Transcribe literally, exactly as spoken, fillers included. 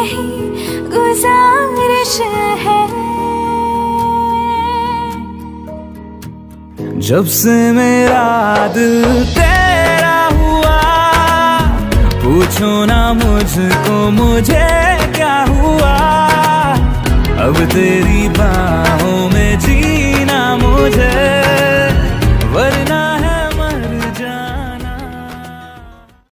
यही गुजारिश है। जब से मेरा दिल तेरा हुआ, पूछो ना मुझको मुझे क्या हुआ। अब तेरी बाहों में जी